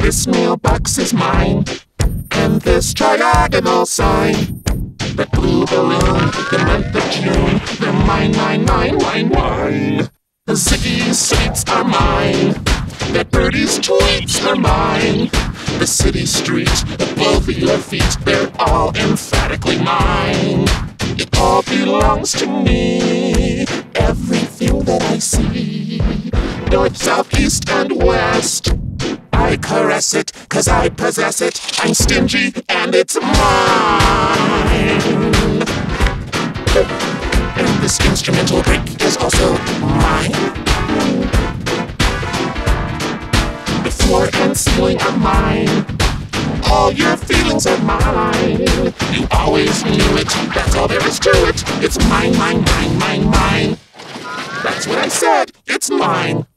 This mailbox is mine, and this triagonal sign. That blue balloon, the month of June, they're mine, mine, mine, mine, mine. The Ziggy's sweets are mine. That birdie's tweets are mine. The city streets above your feet, they're all emphatically mine. It all belongs to me, everything that I see. North, south, east, and west, I caress it, 'cause I possess it. I'm stingy, and it's mine. And this instrumental break is also mine. The floor and ceiling are mine. All your feelings are mine. You always knew it, that's all there is to it. It's mine, mine, mine, mine, mine. That's what I said, it's mine.